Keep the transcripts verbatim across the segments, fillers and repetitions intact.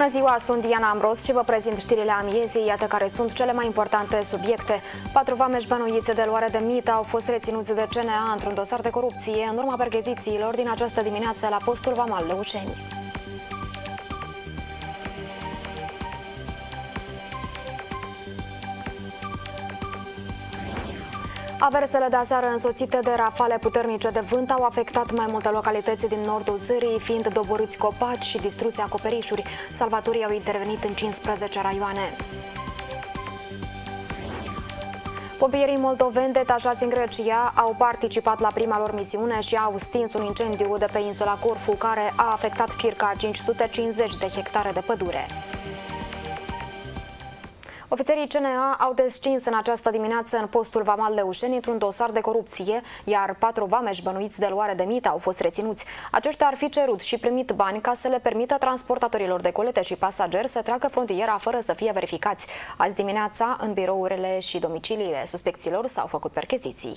Bună ziua, sunt Diana Ambros și vă prezint știrile amiezii, iată care sunt cele mai importante subiecte. Patru vameși bănuiți de luare de mită au fost reținuți de C N A într-un dosar de corupție în urma perchezițiilor din această dimineață la postul vamal Leușeni. Aversele de aseară însoțite de rafale puternice de vânt au afectat mai multe localități din nordul țării, fiind doborâți copaci și distruți acoperișuri. Salvatorii au intervenit în cincisprezece raioane. Pompierii moldoveni detașați în Grecia au participat la prima lor misiune și au stins un incendiu de pe insula Corfu, care a afectat circa cinci sute cincizeci de hectare de pădure. Ofițerii C N A au descins în această dimineață în postul vamal Leușeni într-un dosar de corupție, iar patru vameși bănuiți de luare de mită au fost reținuți. Aceștia ar fi cerut și primit bani ca să le permită transportatorilor de colete și pasageri să treacă frontiera fără să fie verificați. Azi dimineața, în birourile și domiciliile suspecților s-au făcut percheziții.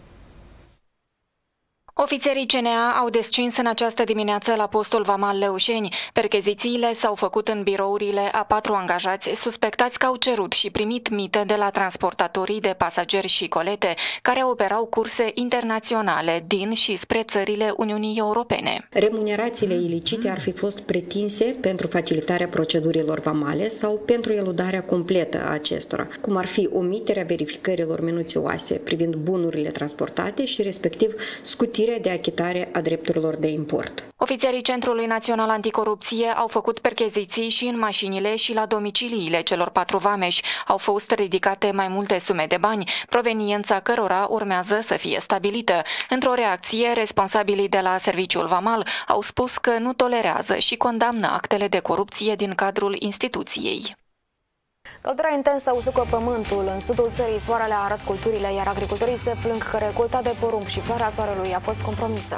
Ofițerii C N A au descins în această dimineață la postul vamal Leușeni. Perchezițiile s-au făcut în birourile a patru angajați suspectați că au cerut și primit mită de la transportatorii de pasageri și colete care operau curse internaționale din și spre țările Uniunii Europene. Remunerațiile ilicite ar fi fost pretinse pentru facilitarea procedurilor vamale sau pentru eludarea completă a acestora, cum ar fi omiterea verificărilor minuțioase privind bunurile transportate și respectiv scutirea de achitare a drepturilor de import. Ofițerii Centrului Național Anticorupție au făcut percheziții și în mașinile și la domiciliile celor patru vameși. Au fost ridicate mai multe sume de bani, proveniența cărora urmează să fie stabilită. Într-o reacție, responsabilii de la Serviciul Vamal au spus că nu tolerează și condamnă actele de corupție din cadrul instituției. Căldura intensă usucă pământul. În sudul țării soarele a ars culturile, iar agricultorii se plâng că recolta de porumb și floarea soarelui a fost compromisă.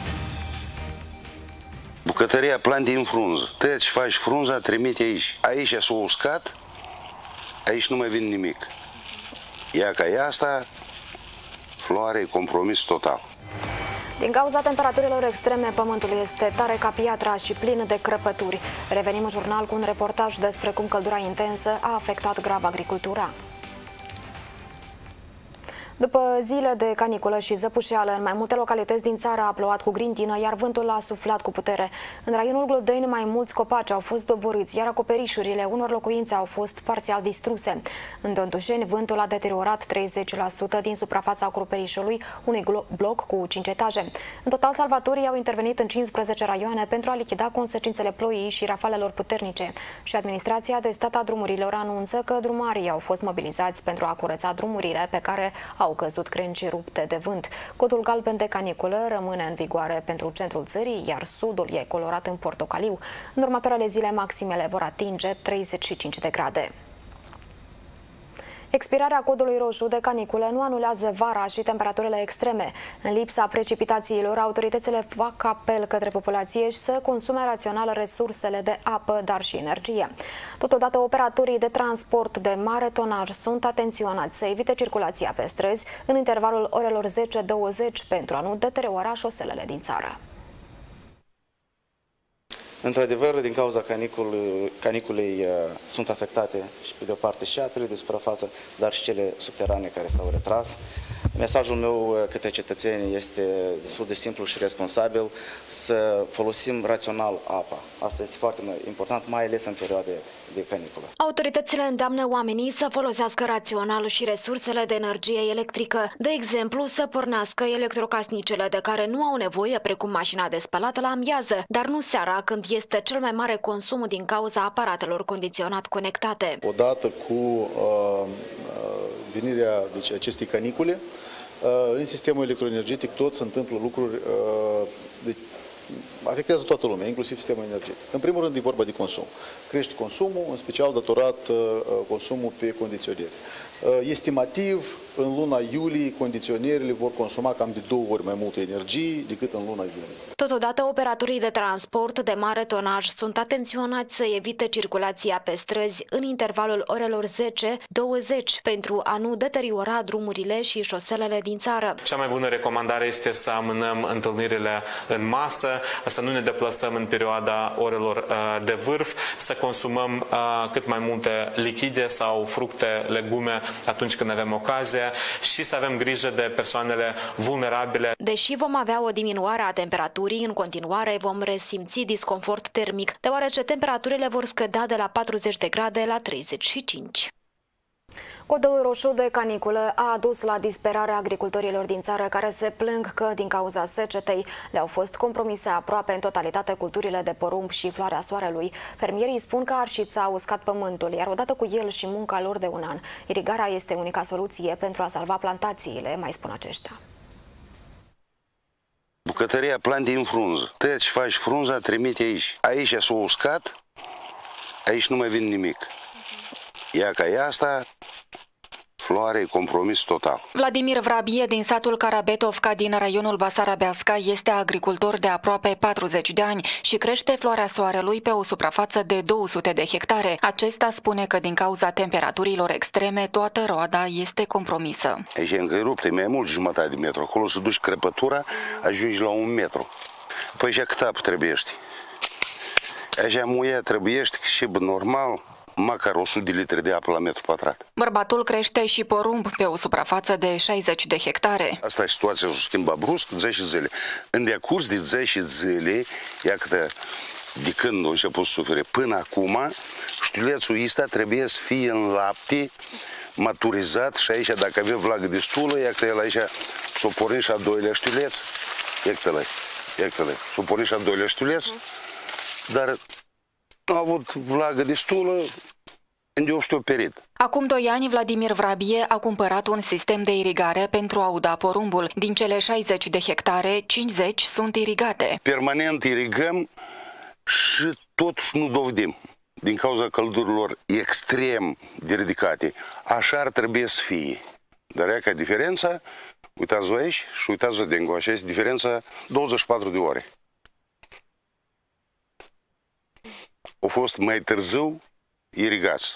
Bucătăria planti în frunză. Tăți, faci frunza, trimite aici. Aici s-a uscat, aici nu mai vine nimic. Ia ca e asta, floare, compromis total. Din cauza temperaturilor extreme, pământul este tare ca piatra și plin de crăpături. Revenim în jurnal cu un reportaj despre cum căldura intensă a afectat grav agricultura. După zile de caniculă și zăpușeală, în mai multe localități din țară a plouat cu grintină, iar vântul a suflat cu putere. În raionul Glodeni, mai mulți copaci au fost doborâți, iar acoperișurile unor locuințe au fost parțial distruse. În Dontușeni, vântul a deteriorat treizeci la sută din suprafața acoperișului unui bloc cu cinci etaje. În total, salvatorii au intervenit în cincisprezece raioane pentru a lichida consecințele ploii și rafalelor puternice. Și administrația de stat a drumurilor anunță că drumarii au fost mobilizați pentru a curăța drumurile pe care au căzut crengi rupte de vânt. Codul galben de caniculă rămâne în vigoare pentru centrul țării, iar sudul e colorat în portocaliu. În următoarele zile, maximele vor atinge treizeci și cinci de grade. Expirarea codului roșu de caniculă nu anulează vara și temperaturile extreme. În lipsa precipitațiilor, autoritățile fac apel către populație și să consume rațional resursele de apă, dar și energie. Totodată, operatorii de transport de mare tonaj sunt atenționați să evite circulația pe străzi în intervalul orelor zece douăzeci pentru a nu deteriora șoselele din țară. Într-adevăr, din cauza caniculei, caniculei sunt afectate și pe de o parte și apele de suprafață, dar și cele subterane care s-au retras. Mesajul meu către cetățeni este destul de simplu și responsabil, să folosim rațional apa. Asta este foarte important, mai ales în perioade de caniculă. Autoritățile îndeamnă oamenii să folosească rațional și resursele de energie electrică. De exemplu, să pornească electrocasnicele de care nu au nevoie, precum mașina de spălat, la amiază, dar nu seara, când este cel mai mare consum din cauza aparatelor condiționat conectate. Odată cu uh, venirea deci, acestei canicule, uh, în sistemul electroenergetic tot se întâmplă lucruri, uh, deci, afectează toată lumea, inclusiv sistemul energetic. În primul rând e vorba de consum. Crește consumul, în special datorat uh, consumul pe condiționare. Estimativ, în luna iulie, condiționările vor consuma cam de două ori mai multă energie decât în luna iunie. Totodată, operatorii de transport de mare tonaj sunt atenționați să evite circulația pe străzi în intervalul orelor zece douăzeci pentru a nu deteriora drumurile și șoselele din țară. Cea mai bună recomandare este să amânăm întâlnirile în masă, să nu ne deplasăm în perioada orelor de vârf, să consumăm cât mai multe lichide sau fructe, legume atunci când avem ocazie și să avem grijă de persoanele vulnerabile. Deși vom avea o diminuare a temperaturii, în continuare vom resimți disconfort termic, deoarece temperaturile vor scădea de la patruzeci de grade la treizeci și cinci. Codul roșu de caniculă a adus la disperarea agricultorilor din țară care se plâng că din cauza secetei le-au fost compromise aproape în totalitate culturile de porumb și floarea soarelui. Fermierii spun că arșița a uscat pământul, iar odată cu el și munca lor de un an. Irigarea este unica soluție pentru a salva plantațiile, mai spun aceștia. Bucătăria planti în frunză. Tăți, faci frunza, trimite aici. Aici s-a uscat, aici nu mai vine nimic. Ia ca e asta, floare, compromis total. Vladimir Vrabie din satul Karabetovka din raionul Basarabeasca este agricultor de aproape patruzeci de ani și crește floarea soarelui pe o suprafață de două sute de hectare. Acesta spune că din cauza temperaturilor extreme toată roada este compromisă. Aici e încă ruptă, e mai mult jumătate de metru. Acolo să duci crăpătura, ajungi la un metru. Păi așa cât apă trebuiești? Așa muia trebuiești și normal, măcar o sută de litri de apă la metru pătrat. Bărbatul crește și porumb pe o suprafață de șaizeci de hectare. Asta e situația, s-a schimbat brusc, zece zile. În decurs de zece zile, iată, de când a început să sufere până acum, știulețul ăsta trebuie să fie în lapte, maturizat și aici, dacă avea vlagă destulă, iată el aici s-a pornit și a doilea știuleț, iată-l, iată-l, s-a pornit și a doilea știuleț, dar nu a avut vlagă destulă, unde o știu perit. Acum doi ani, Vladimir Vrabie a cumpărat un sistem de irigare pentru a uda porumbul. Din cele șaizeci de hectare, cincizeci sunt irigate. Permanent irigăm și totuși nu dovedim. Din cauza căldurilor extrem de ridicate. Așa ar trebui să fie. Dar e ca diferența, uitați-vă aici și uitați-vă dincolo. Așa este diferența douăzeci și patru de ore. Au fost mai târziu irigați.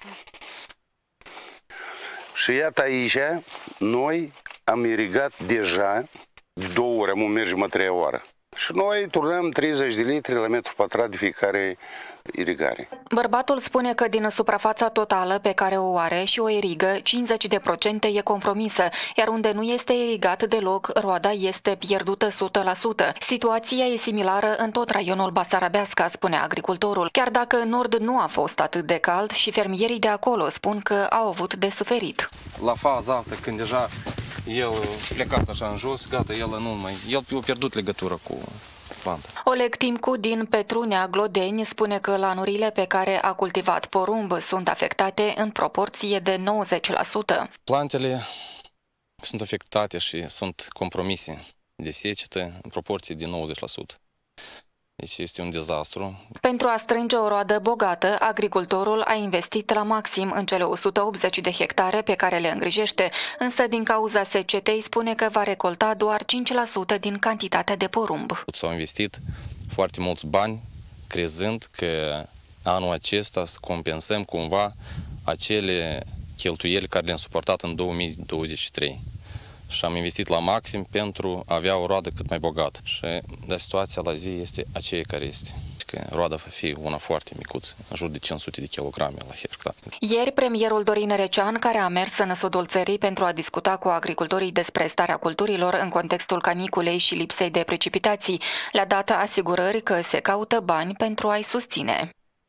Și iată aici, noi am irigat deja de două ori, am mergem a treia oară. Și noi turnăm treizeci de litri la metru pătrat de fiecare irigare. Bărbatul spune că din suprafața totală pe care o are și o irigă, cincizeci de procente e compromisă, iar unde nu este irigat deloc, roada este pierdută o sută la sută. Situația e similară în tot raionul Basarabeasca, spune agricultorul, chiar dacă în nord nu a fost atât de cald și fermierii de acolo spun că au avut de suferit. La faza asta, când deja el plecat așa în jos, gata, el nu mai, el a pierdut legătură cu planta. Oleg Timcu din Petrunea, Glodeni, spune că lanurile pe care a cultivat porumb sunt afectate în proporție de nouăzeci la sută. Plantele sunt afectate și sunt compromise de secetă în proporție de nouăzeci la sută. Deci este un dezastru. Pentru a strânge o roadă bogată, agricultorul a investit la maxim în cele o sută optzeci de hectare pe care le îngrijește, însă din cauza secetei spune că va recolta doar cinci la sută din cantitatea de porumb. S-au investit foarte mulți bani, crezând că anul acesta să compensăm cumva acele cheltuieli care le-am suportat în două mii douăzeci și trei. Și am investit la maxim pentru a avea o roadă cât mai bogată. Și de situația la zi este aceea care este. Că roada va fi una foarte micuță, în jur de cinci sute de kilograme la hectare. Ieri, premierul Dorin Recean, care a mers în sudul țării pentru a discuta cu agricultorii despre starea culturilor în contextul caniculei și lipsei de precipitații, le-a dat asigurări că se caută bani pentru a-i susține.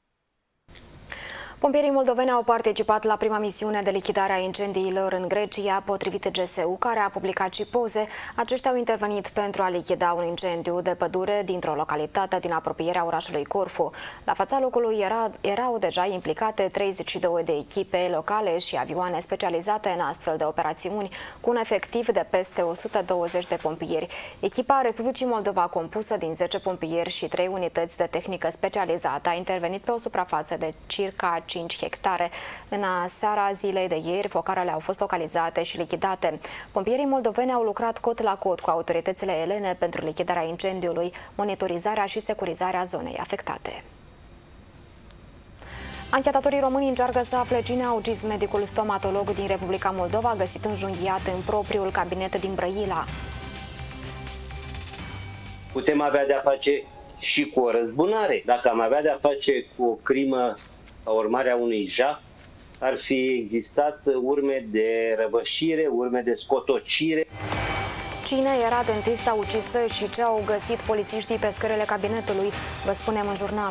Pompierii moldoveni au participat la prima misiune de lichidare a incendiilor în Grecia, potrivit G S U, care a publicat și poze. Aceștia au intervenit pentru a lichida un incendiu de pădure dintr-o localitate din apropierea orașului Corfu. La fața locului era, erau deja implicate treizeci și două de echipe locale și avioane specializate în astfel de operațiuni, cu un efectiv de peste o sută douăzeci de pompieri. Echipa Republicii Moldova, compusă din zece pompieri și trei unități de tehnică specializată, a intervenit pe o suprafață de circa cinci hectare. În seara zilei de ieri, focarele au fost localizate și lichidate. Pompierii moldoveni au lucrat cot la cot cu autoritățile elene pentru lichidarea incendiului, monitorizarea și securizarea zonei afectate. Anchetatorii români încearcă să afle cine a ucis medicul stomatolog din Republica Moldova, găsit înjunghiat în propriul cabinet din Brăila. Putem avea de-a face și cu o răzbunare. Dacă am avea de-a face cu o crimă ca urmare a unui jaf, ar fi existat urme de răvășire, urme de scotocire. Cine era dentista ucisă și ce au găsit polițiștii pe scările cabinetului, vă spunem în jurnal.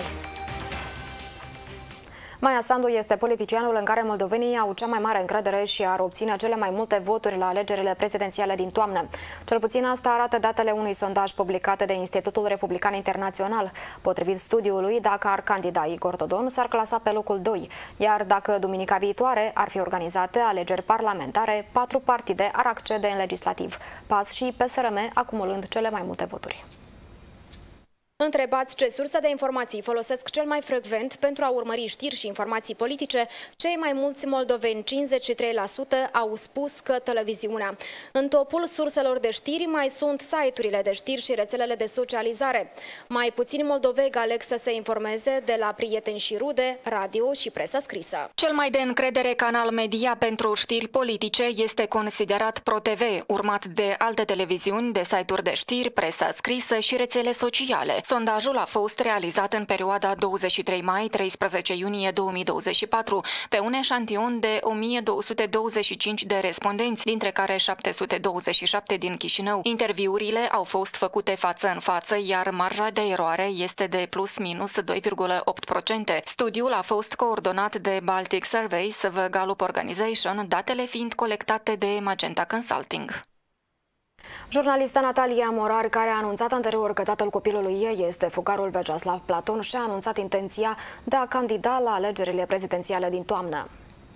Maia Sandu este politicianul în care moldovenii au cea mai mare încredere și ar obține cele mai multe voturi la alegerile prezidențiale din toamnă. Cel puțin asta arată datele unui sondaj publicat de Institutul Republican Internațional. Potrivit studiului, dacă ar candida Igor Dodon, s-ar clasa pe locul doi, iar dacă duminica viitoare ar fi organizate alegeri parlamentare, patru partide ar accede în legislativ, P A S și P S R M acumulând cele mai multe voturi. Întrebați ce sursă de informații folosesc cel mai frecvent pentru a urmări știri și informații politice, cei mai mulți moldoveni, cincizeci și trei la sută, au spus că televiziunea. În topul surselor de știri mai sunt site-urile de știri și rețelele de socializare. Mai puțini moldoveni aleg să se informeze de la prieteni și rude, radio și presă scrisă. Cel mai de încredere canal media pentru știri politice este considerat ProTV, urmat de alte televiziuni, de site-uri de știri, presa scrisă și rețele sociale. Sondajul a fost realizat în perioada douăzeci și trei mai - treisprezece iunie două mii douăzeci și patru pe un eșantion de o mie două sute douăzeci și cinci de respondenți, dintre care șapte sute douăzeci și șapte din Chișinău. Interviurile au fost făcute față în față, iar marja de eroare este de plus minus doi virgulă opt la sută. Studiul a fost coordonat de Baltic Surveys, The Gallup Organization, datele fiind colectate de Magenta Consulting. Jurnalista Natalia Morar, care a anunțat anterior că tatăl copilului ei este fugarul Vyacheslav Platon, și-a anunțat intenția de a candida la alegerile prezidențiale din toamnă.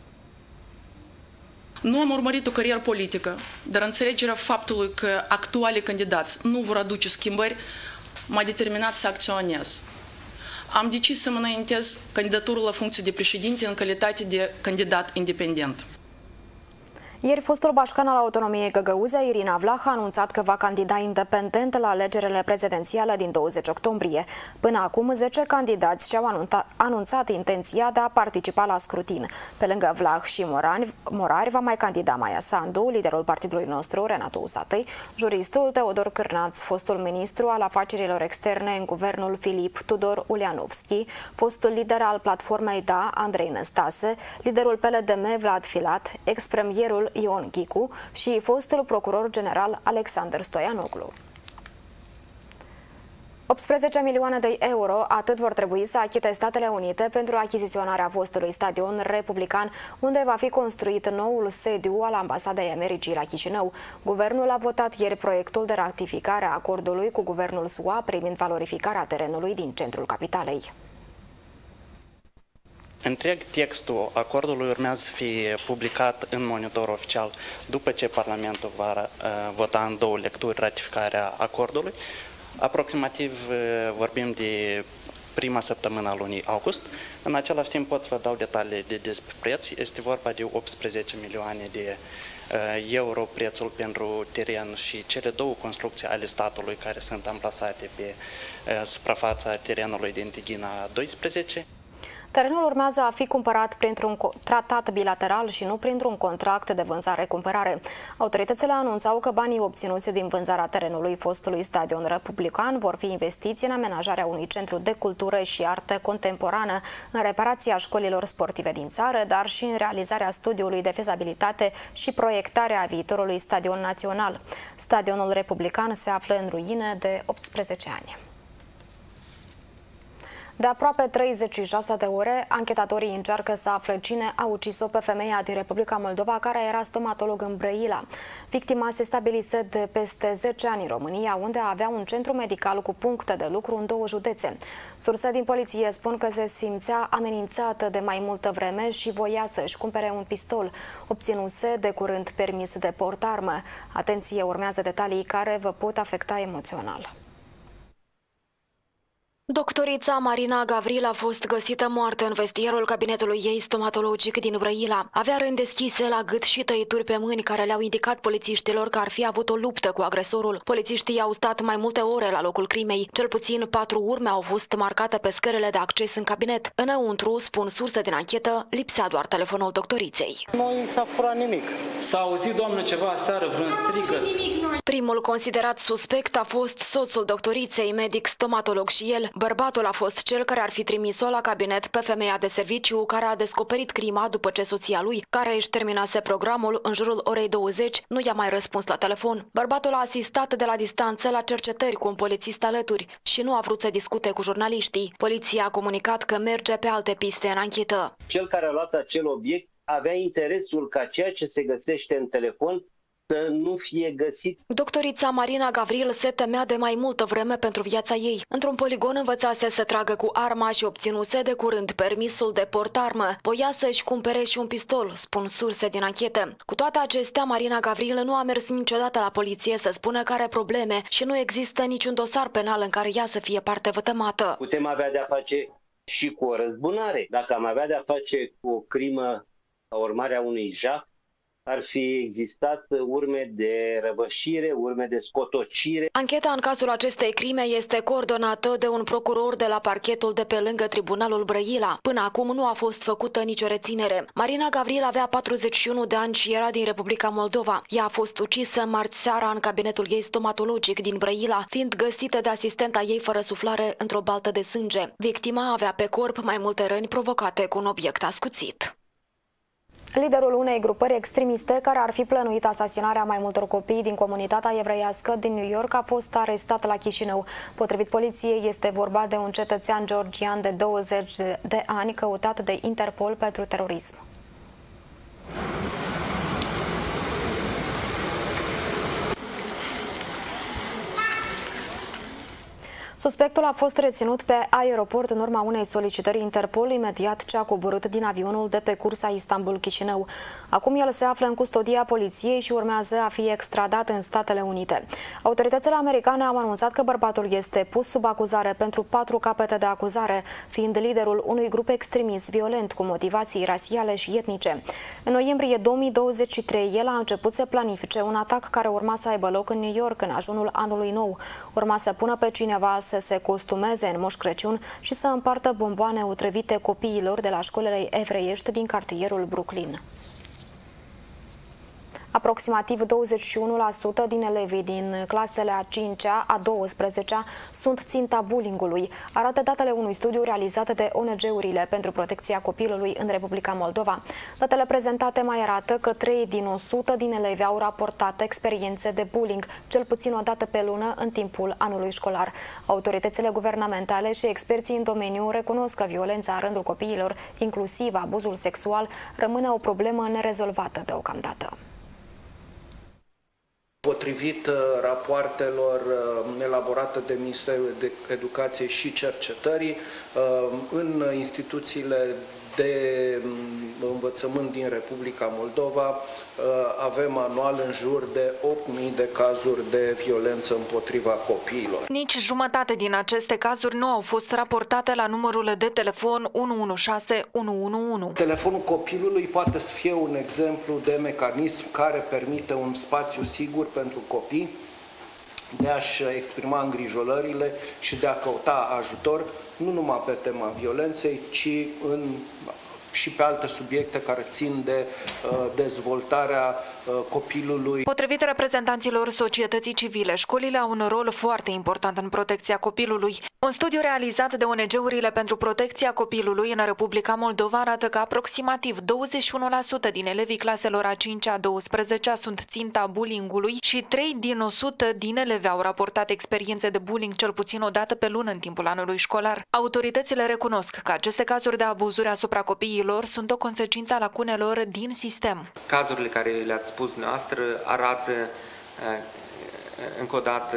Nu am urmărit o carieră politică, dar înțelegerea faptului că actualii candidați nu vor aduce schimbări m-a determinat să acționez. Am decis să mă înaintez candidatură la funcție de președinte în calitate de candidat independent. Ieri, fostul bașcan al autonomiei Găgăuzia, Irina Vlah, a anunțat că va candida independent la alegerile prezidențiale din douăzeci octombrie. Până acum, zece candidați și-au anunțat intenția de a participa la scrutin. Pe lângă Vlah și Morani, Morari va mai candida Maia Sandu, liderul partidului nostru, Renato Usatăi, juristul Teodor Cârnaț, fostul ministru al afacerilor externe în guvernul Filip Tudor Ulianovski, fostul lider al platformei Da, Andrei Năstase, liderul P L D M, Vlad Filat, ex-premierul Ion Chicu și fostul procuror general Alexander Stoianoglu. optsprezece milioane de euro, atât vor trebui să achite Statele Unite pentru achiziționarea fostului stadion republican, unde va fi construit noul sediu al Ambasadei Americii la Chișinău. Guvernul a votat ieri proiectul de ratificare a acordului cu guvernul S U A privind valorificarea terenului din centrul capitalei. Întreg textul acordului urmează să fie publicat în monitor oficial după ce Parlamentul va uh, vota în două lecturi ratificarea acordului. Aproximativ uh, vorbim de prima săptămână a lunii august. În același timp pot să vă dau detalii de despre preț. Este vorba de optsprezece milioane de uh, euro prețul pentru teren și cele două construcții ale statului care sunt amplasate pe uh, suprafața terenului din Tighina doisprezece. Terenul urmează a fi cumpărat printr-un tratat bilateral și nu printr-un contract de vânzare-cumpărare. Autoritățile anunțau că banii obținuți din vânzarea terenului fostului stadion republican vor fi investiți în amenajarea unui centru de cultură și artă contemporană, în reparația școlilor sportive din țară, dar și în realizarea studiului de fezabilitate și proiectarea viitorului stadion național. Stadionul republican se află în ruine de optsprezece ani. De aproape treizeci și șase de ore, anchetatorii încearcă să afle cine a ucis-o pe femeia din Republica Moldova, care era stomatolog în Brăila. Victima se stabilise de peste zece ani în România, unde avea un centru medical cu puncte de lucru în două județe. Surse din poliție spun că se simțea amenințată de mai multă vreme și voia să-și cumpere un pistol. Obținuse de curând permis de portarmă. Atenție, urmează detalii care vă pot afecta emoțional. Doctorița Marina Gavril a fost găsită moartă în vestierul cabinetului ei stomatologic din Brăila. Avea răni deschise la gât și tăieturi pe mâini care le-au indicat polițiștilor că ar fi avut o luptă cu agresorul. Polițiștii au stat mai multe ore la locul crimei. Cel puțin patru urme au fost marcate pe scările de acces în cabinet. Înăuntru, spun surse din anchetă, lipsea doar telefonul doctoriței. Nu i s-a furat nimic. S-a auzit, doamnă, ceva seară, vreun strigăt? Primul considerat suspect a fost soțul doctoriței, medic stomatolog și el. Bărbatul a fost cel care ar fi trimis-o la cabinet pe femeia de serviciu care a descoperit crima după ce soția lui, care își terminase programul în jurul orei douăzeci, nu i-a mai răspuns la telefon. Bărbatul a asistat de la distanță la cercetări cu un polițist alături și nu a vrut să discute cu jurnaliștii. Poliția a comunicat că merge pe alte piste în anchetă. Cel care a luat acel obiect avea interesul ca ceea ce se găsește în telefon să nu fie găsit. Doctorița Marina Gavril se temea de mai multă vreme pentru viața ei. Într-un poligon învățase să tragă cu arma și obținuse de curând permisul de portarmă. Voia să-și cumpere și un pistol, spun surse din anchete. Cu toate acestea, Marina Gavril nu a mers niciodată la poliție să spună că are probleme și nu există niciun dosar penal în care ea să fie parte vătămată. Putem avea de-a face și cu o răzbunare. Dacă am avea de-a face cu o crimă ca urmare a unui jaf, ar fi existat urme de răvășire, urme de scotocire. Ancheta în cazul acestei crime este coordonată de un procuror de la parchetul de pe lângă Tribunalul Brăila. Până acum nu a fost făcută nicio reținere. Marina Gavril avea patruzeci și unu de ani și era din Republica Moldova. Ea a fost ucisă marți seara în cabinetul ei stomatologic din Brăila, fiind găsită de asistenta ei fără suflare într-o baltă de sânge. Victima avea pe corp mai multe răni provocate cu un obiect ascuțit. Liderul unei grupări extremiste care ar fi plănuit asasinarea mai multor copii din comunitatea evreiască din New York a fost arestat la Chișinău. Potrivit poliției, este vorba de un cetățean georgian de douăzeci de ani căutat de Interpol pentru terorism. Suspectul a fost reținut pe aeroport în urma unei solicitări Interpol imediat ce a coborât din avionul de pe cursa Istanbul-Chișinău. Acum el se află în custodia poliției și urmează a fi extradat în Statele Unite. Autoritățile americane au anunțat că bărbatul este pus sub acuzare pentru patru capete de acuzare, fiind liderul unui grup extremist violent cu motivații rasiale și etnice. În noiembrie două mii douăzeci și trei, el a început să planifice un atac care urma să aibă loc în New York în ajunul anului nou. Urma să pună pe cineva să se costumeze în Moș Crăciun și să împartă bomboane otrăvite copiilor de la școlile evreiești din cartierul Brooklyn. Aproximativ douăzeci și unu la sută din elevii din clasele a cincea, a douăsprezecea sunt ținta bullyingului, arată datele unui studiu realizat de O N G-urile pentru protecția copilului în Republica Moldova. Datele prezentate mai arată că trei din o sută din elevi au raportat experiențe de bullying, cel puțin o dată pe lună în timpul anului școlar. Autoritățile guvernamentale și experții în domeniu recunosc că violența în rândul copiilor, inclusiv abuzul sexual, rămâne o problemă nerezolvată deocamdată. Potrivit rapoartelor elaborate de Ministerul de Educație și Cercetării, în instituțiile de învățământ din Republica Moldova avem anual în jur de opt mii de cazuri de violență împotriva copiilor. Nici jumătate din aceste cazuri nu au fost raportate la numărul de telefon unu unu șase unu unu unu. Telefonul copilului poate să fie un exemplu de mecanism care permite un spațiu sigur pentru copii de a-și exprima îngrijorările și de a căuta ajutor, nu numai pe tema violenței, ci în, și pe alte subiecte care țin de uh, dezvoltarea uh, copilului. Potrivit reprezentanților societății civile, școlile au un rol foarte important în protecția copilului. Un studiu realizat de O N G-urile pentru protecția copilului în Republica Moldova arată că aproximativ douăzeci și unu la sută din elevii claselor a cincea, a douăsprezecea sunt ținta bullyingului și trei din o sută din elevi au raportat experiențe de bullying cel puțin o dată pe lună în timpul anului școlar. Autoritățile recunosc că aceste cazuri de abuzuri asupra copiilor sunt o consecință a lacunelor din sistem. Cazurile care le-ați spus dumneavoastră arată încă o dată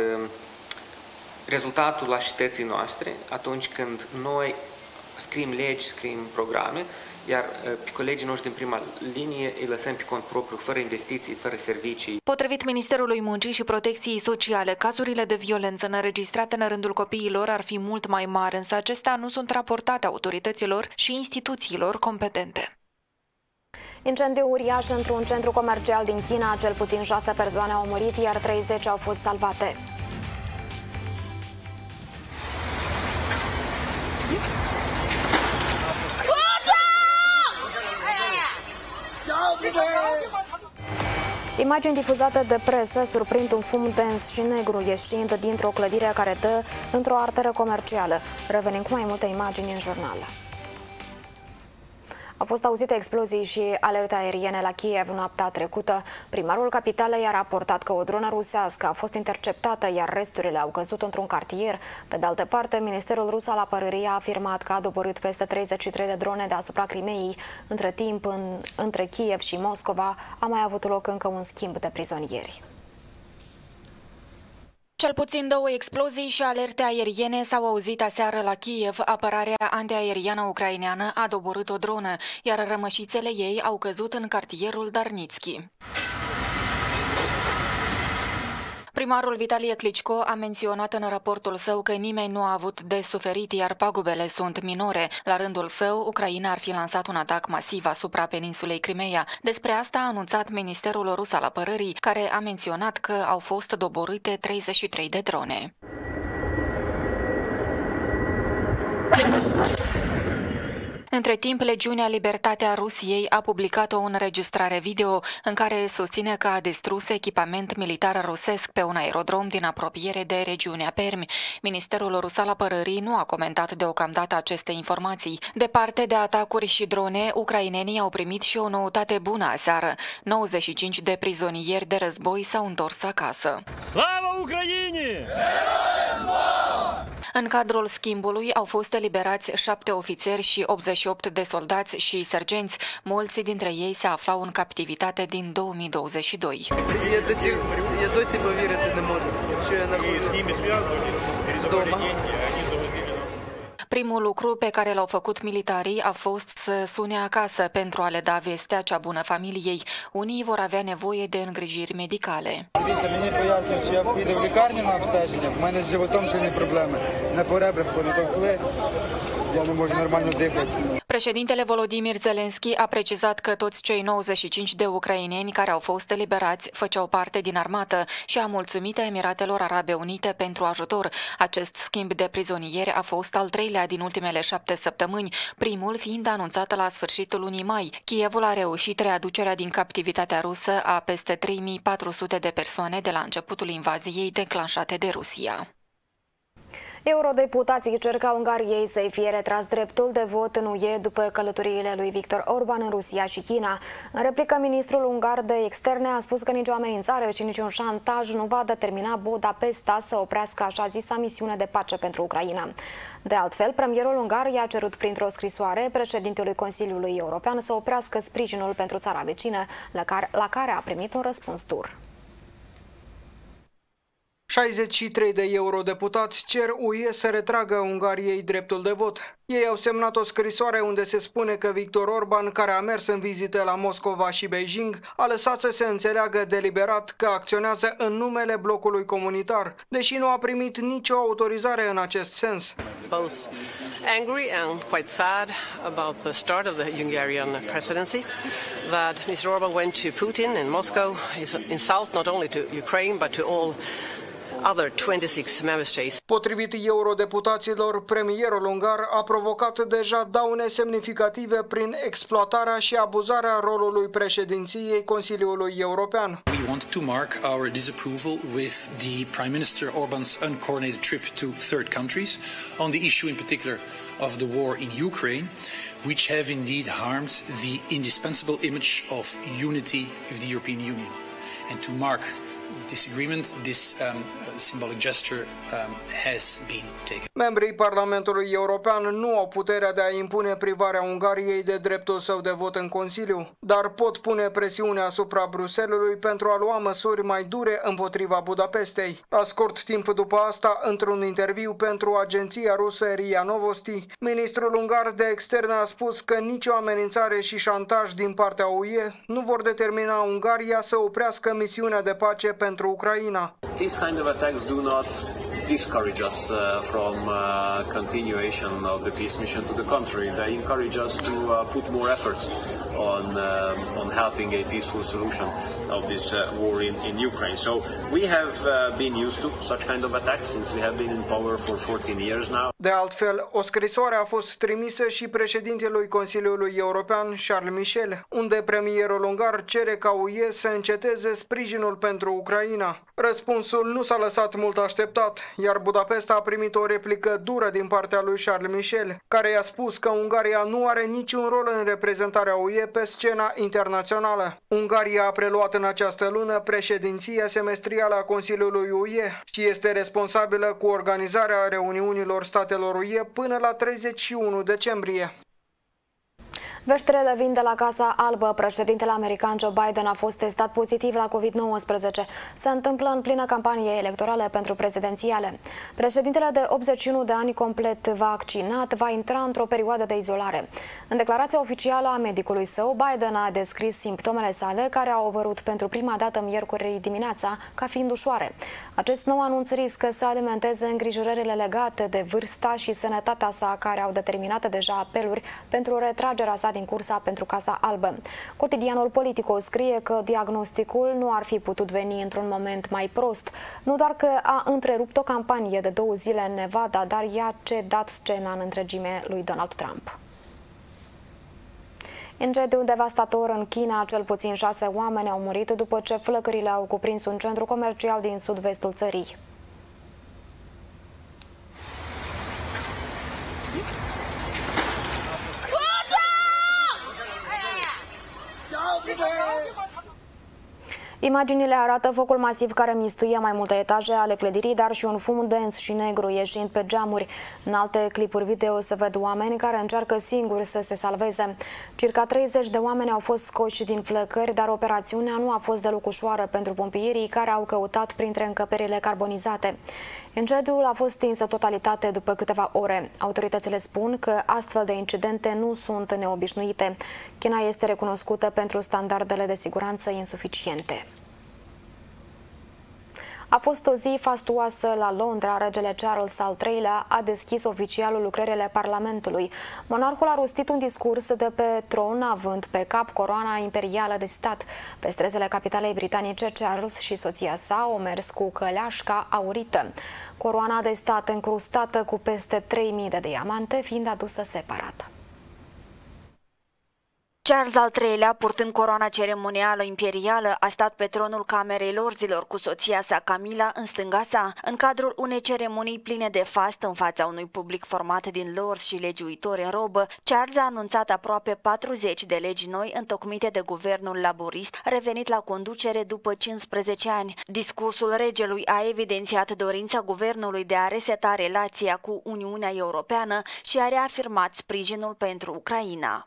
rezultatul lașității noastre atunci când noi scriem legi, scriem programe iar pe colegii noștri din prima linie îi lăsăm pe cont propriu, fără investiții, fără servicii. Potrivit Ministerului Muncii și Protecției Sociale, cazurile de violență înregistrate în rândul copiilor ar fi mult mai mari, însă acestea nu sunt raportate autorităților și instituțiilor competente. Incendiu uriaș într-un centru comercial din China, cel puțin șase persoane au murit, iar treizeci au fost salvate. Imagini difuzate de presă surprind un fum dens și negru ieșind dintr-o clădire care dă într-o arteră comercială. Revenim cu mai multe imagini în jurnal. Au fost auzite explozii și alerte aeriene la Kiev noaptea trecută. Primarul capitalei a raportat că o dronă rusească a fost interceptată, iar resturile au căzut într-un cartier. Pe de altă parte, Ministerul Rus al Apărării a afirmat că a doborât peste treizeci și trei de drone deasupra Crimeei. Între timp, în, între Kiev și Moscova a mai avut loc încă un schimb de prizonieri. Cel puțin două explozii și alerte aeriene s-au auzit aseară la Kiev. Apărarea antiaeriană ucraineană a doborât o dronă, iar rămășițele ei au căzut în cartierul Darnitski. Primarul Vitalie Klitschko a menționat în raportul său că nimeni nu a avut de suferit, iar pagubele sunt minore. La rândul său, Ucraina ar fi lansat un atac masiv asupra peninsulei Crimeea. Despre asta a anunțat Ministerul Rus al Apărării, care a menționat că au fost doborâte treizeci și trei de drone. Între timp, Legiunea Libertatea Rusiei a publicat o înregistrare video în care susține că a distrus echipament militar rusesc pe un aerodrom din apropiere de regiunea Permi. Ministerul Rus al Apărării nu a comentat deocamdată aceste informații. Departe de atacuri și drone, ucrainenii au primit și o noutate bună aseară. nouăzeci și cinci de prizonieri de război s-au întors acasă. Slava Ucrainei! În cadrul schimbului au fost eliberați șapte ofițeri și optzeci și opt de soldați și sergenți. Mulți dintre ei se aflau în captivitate din două mii douăzeci și doi. Primul lucru pe care l-au făcut militarii a fost să sune acasă pentru a le da vestea cea bună familiei. Unii vor avea nevoie de îngrijiri medicale. Președintele Volodymyr Zelensky a precizat că toți cei nouăzeci și cinci de ucraineni care au fost eliberați făceau parte din armată și a mulțumit Emiratelor Arabe Unite pentru ajutor. Acest schimb de prizonieri a fost al treilea din ultimele șapte săptămâni, primul fiind anunțat la sfârșitul lunii mai. Kievul a reușit readucerea din captivitatea rusă a peste trei mii patru sute de persoane de la începutul invaziei declanșate de Rusia. Eurodeputații cer ca Ungariei să-i fie retras dreptul de vot în U E după călătoriile lui Viktor Orban în Rusia și China. În replică, ministrul ungar de externe a spus că nicio amenințare și niciun șantaj nu va determina Budapesta să oprească așa zisa misiune de pace pentru Ucraina. De altfel, premierul ungar i-a cerut printr-o scrisoare președintelui Consiliului European să oprească sprijinul pentru țara vecină, la care, la care a primit un răspuns dur. șaizeci și trei de eurodeputați cer U E să retragă Ungariei dreptul de vot. Ei au semnat o scrisoare unde se spune că Viktor Orban, care a mers în vizită la Moscova și Beijing, a lăsat să se înțeleagă deliberat că acționează în numele blocului comunitar, deși nu a primit nicio autorizare în acest sens. Both angry and quite sad about the start of the Hungarian presidency, that mister Orban went to Putin in Moscow, is an insult not only to Ukraine but to all other twenty-six member states. Potrivit eurodeputaților, premierul ungar a provocat deja daune semnificative prin exploatarea și abuzarea rolului președinției Consiliului European. We want to mark our disapproval with the Prime Minister Orban's uncoordinated trip to third countries on the issue in particular of the war in Ukraine, which have indeed harmed the indispensable image of unity of the European Union. And to mark this agreement, this um, symbolic gesture um, has been taken. Membrii Parlamentului European nu au puterea de a impune privarea Ungariei de dreptul său de vot în Consiliu, dar pot pune presiune asupra Bruxellesului pentru a lua măsuri mai dure împotriva Budapestei. La scurt timp după asta, într-un interviu pentru agenția rusă RIA Novosti, ministrul ungar de externe a spus că nicio amenințare și șantaj din partea U E nu vor determina Ungaria să oprească misiunea de pace pentru Ucraina. These kind of attacks do not discourage us uh, from uh, continuation of the peace mission. To the contrary, they encourage us to uh, put more efforts on uh, on helping a peaceful solution of this uh, war in, in Ukraine. So we have uh, been used to such kind of attacks since we have been in power for fourteen years now. De altfel, o scrisoare a fost trimisă și președintelui Consiliului European, Charles Michel, unde premierul ungar cere ca U E să înceteze sprijinul pentru Ucraina. Răspunsul nu s-a lăsat mult așteptat, iar Budapesta a primit o replică dură din partea lui Charles Michel, care i-a spus că Ungaria nu are niciun rol în reprezentarea U E pe scena internațională. Ungaria a preluat în această lună președinția semestrială a Consiliului U E și este responsabilă cu organizarea reuniunilor statelor U E până la treizeci și unu decembrie. Veștile vin de la Casa Albă. Președintele american Joe Biden a fost testat pozitiv la COVID nouăsprezece. Se întâmplă în plină campanie electorală pentru prezidențiale. Președintele de optzeci și unu de ani complet vaccinat va intra într-o perioadă de izolare. În declarația oficială a medicului său, Biden a descris simptomele sale, care au apărut pentru prima dată miercuri dimineața, ca fiind ușoare. Acest nou anunț riscă să alimenteze îngrijorările legate de vârsta și sănătatea sa, care au determinat deja apeluri pentru retragerea sa din cursa pentru Casa Albă. Cotidianul Politico scrie că diagnosticul nu ar fi putut veni într-un moment mai prost. Nu doar că a întrerupt o campanie de două zile în Nevada, dar i-a cedat scena în întregime lui Donald Trump. Incendiu devastator în China, cel puțin șase oameni au murit după ce flăcările au cuprins un centru comercial din sud-vestul țării. Imaginile arată focul masiv care mistuie mai multe etaje ale clădirii, dar și un fum dens și negru ieșind pe geamuri. În alte clipuri video se ved oameni care încearcă singuri să se salveze. Circa treizeci de oameni au fost scoși din flăcări, dar operațiunea nu a fost deloc ușoară pentru pompierii care au căutat printre încăperile carbonizate. Incendiul a fost stins în totalitate după câteva ore. Autoritățile spun că astfel de incidente nu sunt neobișnuite. China este recunoscută pentru standardele de siguranță insuficiente. A fost o zi fastuoasă la Londra. Regele Charles al treilea a deschis oficial lucrările Parlamentului. Monarhul a rostit un discurs de pe tron, având pe cap coroana imperială de stat. Pe străzile capitalei britanice, Charles și soția sa au mers cu căleașca aurită. Coroana de stat încrustată cu peste trei mii de diamante fiind adusă separat. Charles al treilea, purtând coroana ceremonială imperială, a stat pe tronul Camerei Lorzilor cu soția sa Camila în stânga sa, în cadrul unei ceremonii pline de fast în fața unui public format din lorzi și legiuitori în robă. Charles a anunțat aproape patruzeci de legi noi întocmite de guvernul laborist, revenit la conducere după cincisprezece ani. Discursul regelui a evidențiat dorința guvernului de a reseta relația cu Uniunea Europeană și a reafirmat sprijinul pentru Ucraina.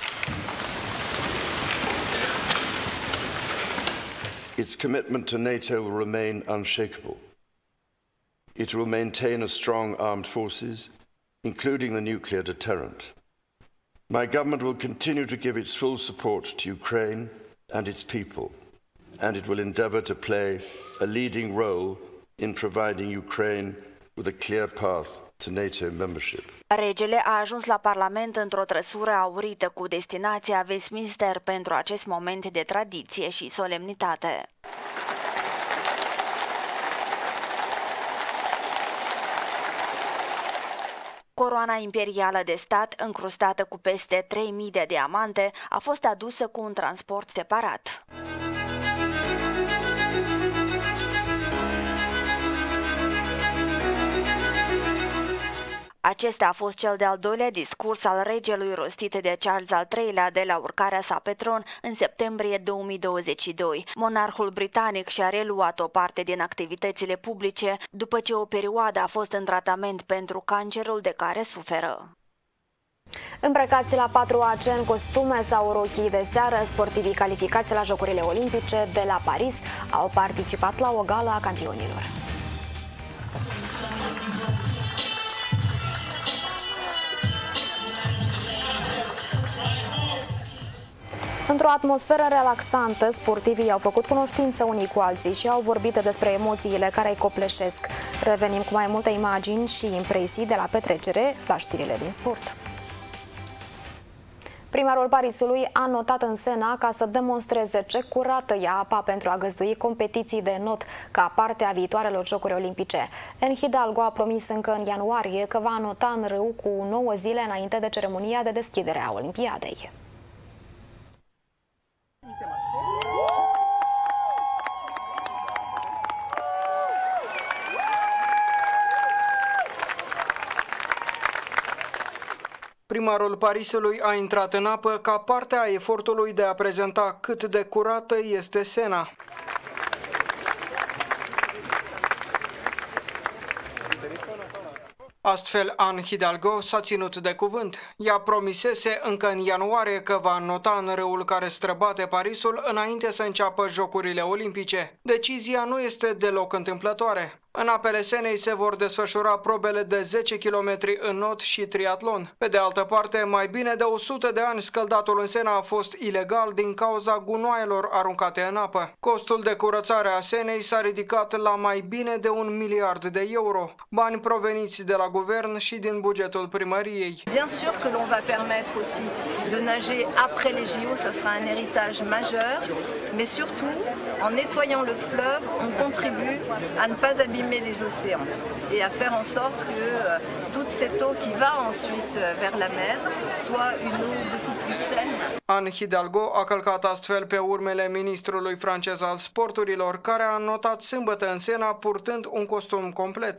Its commitment to NATO will remain unshakable. It will maintain a strong armed forces, including the nuclear deterrent. My government will continue to give its full support to Ukraine and its people, and it will endeavour to play a leading role in providing Ukraine with a clear path to NATO membership. Regele a ajuns la Parlament într-o trăsură aurită cu destinația Westminster pentru acest moment de tradiție și solemnitate. Coroana imperială de stat, încrustată cu peste trei mii de diamante, a fost adusă cu un transport separat. Acesta a fost cel de-al doilea discurs al regelui rostit de Charles al treilea de la urcarea sa pe tron în septembrie două mii douăzeci și doi. Monarhul britanic și-a reluat o parte din activitățile publice după ce o perioadă a fost în tratament pentru cancerul de care suferă. Îmbrăcați la patru A C în costume sau rochii de seară, sportivii calificați la Jocurile Olimpice de la Paris au participat la o gală a campionilor. Într-o atmosferă relaxantă, sportivii au făcut cunoștință unii cu alții și au vorbit despre emoțiile care îi copleșesc. Revenim cu mai multe imagini și impresii de la petrecere la știrile din sport. Primarul Parisului a notat în Sena ca să demonstreze ce curată e apa pentru a găzdui competiții de not ca parte a viitoarelor Jocuri Olimpice. En Hidalgo a promis încă în ianuarie că va anota în râu cu nouă zile înainte de ceremonia de deschidere a Olimpiadei. Primarul Parisului a intrat în apă ca parte a efortului de a prezenta cât de curată este Sena. Astfel, Anne Hidalgo s-a ținut de cuvânt. Ea promisese încă în ianuarie că va înnota în râul care străbate Parisul înainte să înceapă Jocurile Olimpice. Decizia nu este deloc întâmplătoare. În apele Senei se vor desfășura probele de zece kilometri în not și triatlon. Pe de altă parte, mai bine de o sută de ani scăldatul în Sena a fost ilegal din cauza gunoaielor aruncate în apă. Costul de curățare a Senei s-a ridicat la mai bine de un miliard de euro, bani proveniți de la guvern și din bugetul primăriei. Bien sûr que l'on va permettre aussi de nager après les J O, ça sera un héritage majeur, mais surtout, en nettoyant le fleuve, on contribue à ne pas abîmer les océans et à faire en sorte que euh, toute cette eau qui va ensuite vers la mer soit une eau beaucoup plus saine. Anne Hidalgo a călcat astfel pe urmele ministrului francez al sporturilor, care a notat sâmbătă în Sena purtând un costum complet.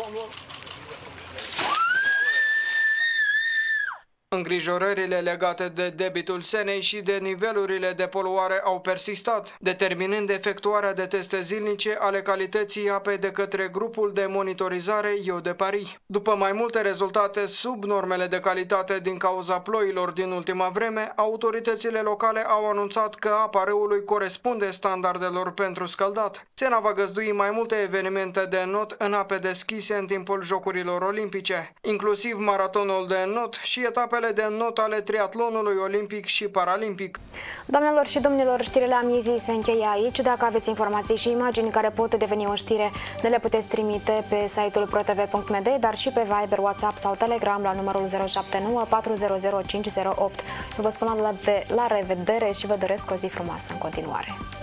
Îngrijorările legate de debitul Senei și de nivelurile de poluare au persistat, determinând efectuarea de teste zilnice ale calității apei de către grupul de monitorizare Eau de Paris. După mai multe rezultate sub normele de calitate din cauza ploilor din ultima vreme, autoritățile locale au anunțat că apa râului corespunde standardelor pentru scăldat. Sena va găzdui mai multe evenimente de not în ape deschise în timpul Jocurilor Olimpice, inclusiv maratonul de not și etapele de not ale triatlonului olimpic și paralimpic. Doamnelor și domnilor, știrile amiezii se încheie aici. Dacă aveți informații și imagini care pot deveni o știre, ne le puteți trimite pe site-ul pro t v punct m d, dar și pe Viber, WhatsApp sau Telegram la numărul zero șapte nouă patru zero zero cinci zero opt. Eu vă spun la, la revedere și vă doresc o zi frumoasă în continuare.